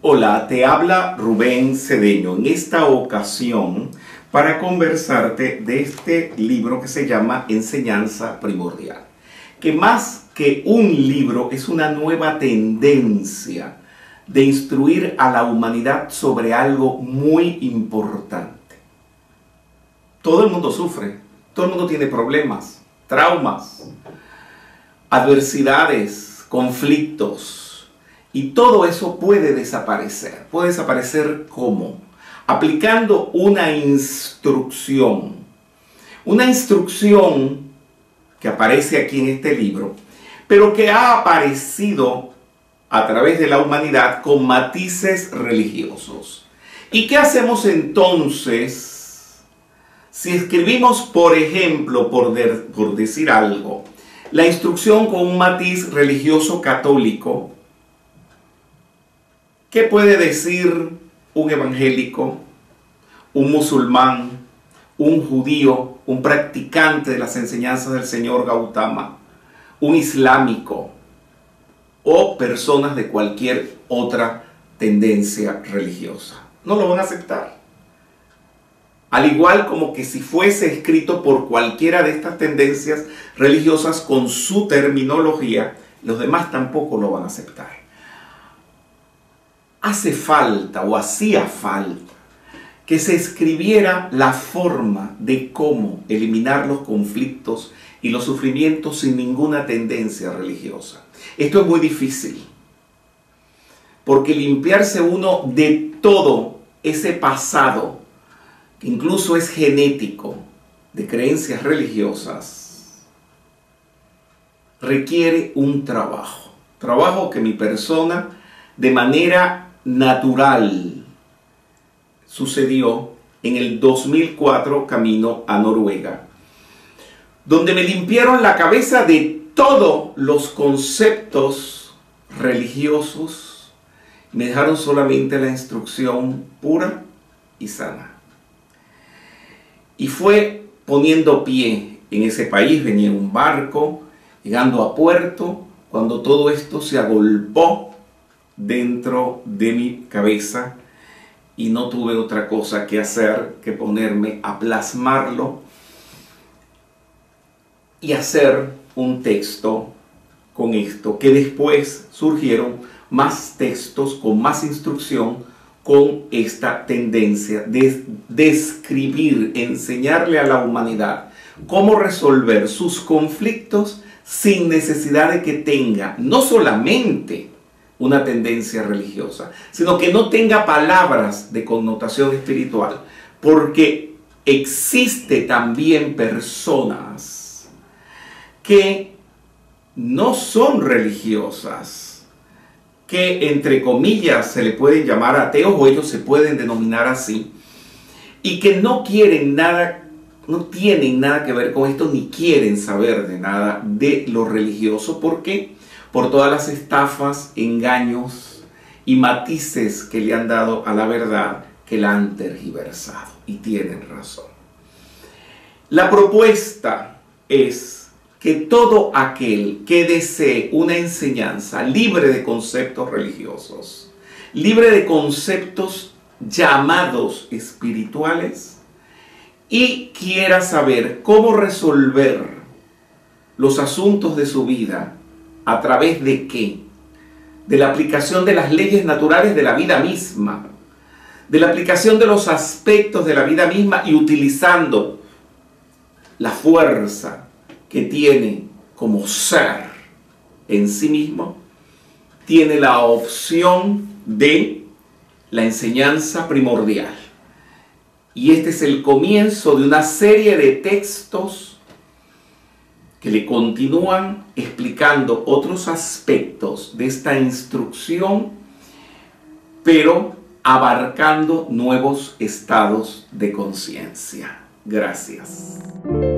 Hola, te habla Rubén Cedeño en esta ocasión para conversarte de este libro que se llama Enseñanza Primordial, que más que un libro es una nueva tendencia de instruir a la humanidad sobre algo muy importante. Todo el mundo sufre, todo el mundo tiene problemas, traumas, adversidades, conflictos. Y todo eso puede desaparecer. ¿Puede desaparecer cómo? Aplicando una instrucción. Una instrucción que aparece aquí en este libro, pero que ha aparecido a través de la humanidad con matices religiosos. ¿Y qué hacemos entonces si escribimos, por ejemplo, por decir algo, la instrucción con un matiz religioso católico? ¿Qué puede decir un evangélico, un musulmán, un judío, un practicante de las enseñanzas del señor Gautama, un islámico o personas de cualquier otra tendencia religiosa? No lo van a aceptar. Al igual como que si fuese escrito por cualquiera de estas tendencias religiosas con su terminología, los demás tampoco lo van a aceptar. Hace falta o hacía falta que se escribiera la forma de cómo eliminar los conflictos y los sufrimientos sin ninguna tendencia religiosa. Esto es muy difícil, porque limpiarse uno de todo ese pasado, que incluso es genético, de creencias religiosas, requiere un trabajo que mi persona de manera natural sucedió en el 2004 camino a Noruega, donde me limpiaron la cabeza de todos los conceptos religiosos, me dejaron solamente la instrucción pura y sana. Y fue poniendo pie en ese país, venía en un barco, llegando a puerto, cuando todo esto se agolpó dentro de mi cabeza y no tuve otra cosa que hacer que ponerme a plasmarlo y hacer un texto con esto, que después surgieron más textos con más instrucción con esta tendencia de describir, enseñarle a la humanidad cómo resolver sus conflictos sin necesidad de que tenga no solamente una tendencia religiosa, sino que no tenga palabras de connotación espiritual, porque existe también personas que no son religiosas, que entre comillas se le pueden llamar ateos o ellos se pueden denominar así, y que no quieren nada, no tienen nada que ver con esto, ni quieren saber de nada de lo religioso. ¿Por qué? Por todas las estafas, engaños y matices que le han dado a la verdad, que la han tergiversado, y tienen razón. La propuesta es que todo aquel que desee una enseñanza libre de conceptos religiosos, libre de conceptos llamados espirituales, y quiera saber cómo resolver los asuntos de su vida, ¿a través de qué? De la aplicación de las leyes naturales de la vida misma, de la aplicación de los aspectos de la vida misma y utilizando la fuerza que tiene como ser en sí mismo, tiene la opción de la enseñanza primordial. Y este es el comienzo de una serie de textos que le continúan explicando otros aspectos de esta instrucción, pero abarcando nuevos estados de conciencia. Gracias.